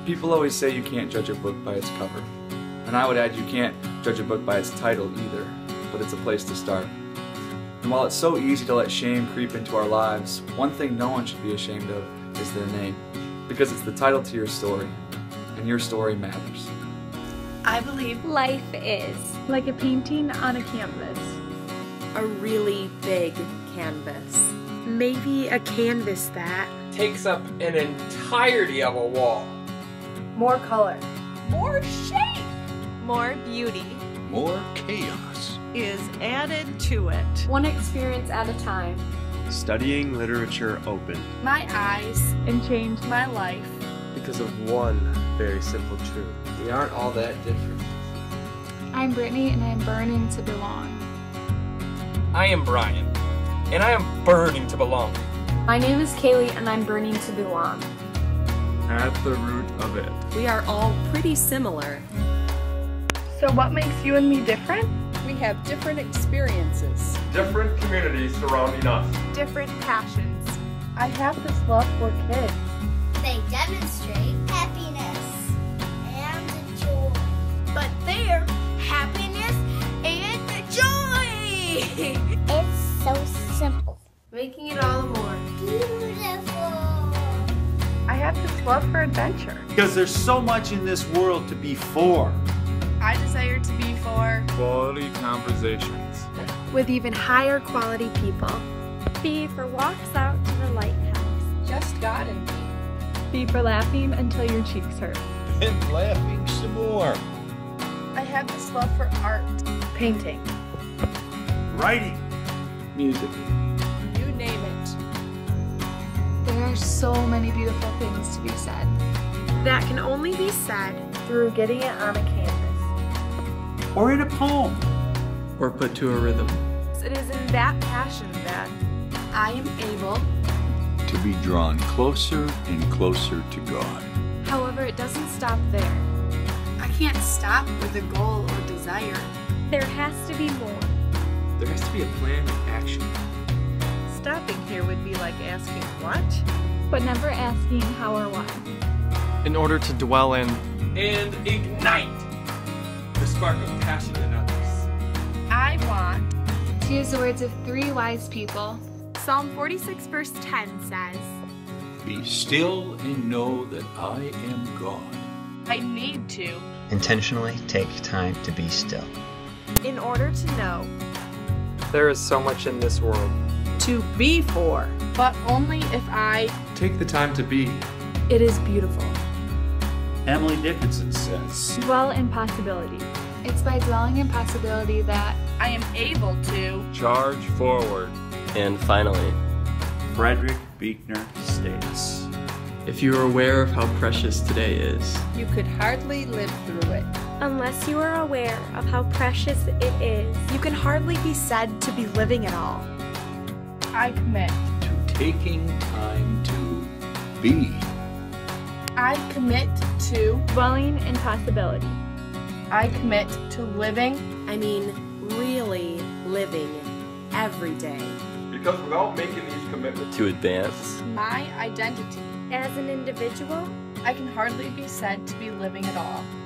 People always say you can't judge a book by its cover. And I would add you can't judge a book by its title either, but it's a place to start. And while it's so easy to let shame creep into our lives, one thing no one should be ashamed of is their name, because it's the title to your story, and your story matters. I believe life is like a painting on a canvas. a really big canvas. Maybe a canvas that takes up an entirety of a wall. More color. More shape. More beauty. More chaos Is added to it. one experience at a time. Studying literature opened My eyes And changed my life. because of one very simple truth. We aren't all that different. I'm Brittany and I'm burning to belong. I am Brian, and I am burning to belong. My name is Kaylee and I'm burning to belong. At the root of it. We are all pretty similar. So what makes you and me different? We have different experiences. Different communities surrounding us. different passions. I have this love for kids. They demonstrate happiness and joy. But they're happiness and joy. It's so simple. Making it all more. Beautiful. I have this love for adventure. because there's so much in this world to be for. I desire to be for Quality conversations. with even higher quality people. B for walks out to the lighthouse. Just God and me. B for laughing until your cheeks hurt. And laughing some more. I have this love for art. Painting. Writing. Music. You name it. There are so many beautiful things to be said. That can only be said Through getting it on a canvas. Or in a poem. Or put to a rhythm. it is in that passion that I am able. To be drawn closer and closer to God. However, it doesn't stop there. I can't stop with a goal or desire. There has to be more. There has to be a plan of action. Stopping here would be like asking what? But never asking how or why. In order to dwell in and ignite the spark of passion in others. I want. To use the words of three wise people, Psalm 46 verse 10 says, Be still and know that I am God. I need to. Intentionally take time to be still. In order to know. There is so much in this world. To be for. But only if I. Take the time to be. It is beautiful. Emily Dickinson says, Dwell in possibility. it's by dwelling in possibility that I am able to. Charge forward. And finally, Frederick Buechner states, If you are aware of how precious today is, You could hardly live through it. Unless you are aware of how precious it is. You can hardly be said to be living at all. I commit. to taking time to be. I commit to. Dwelling in possibility. I commit to living. I mean, really living every day. Because without making these commitments to advance, My identity. As an individual, I can hardly be said to be living at all.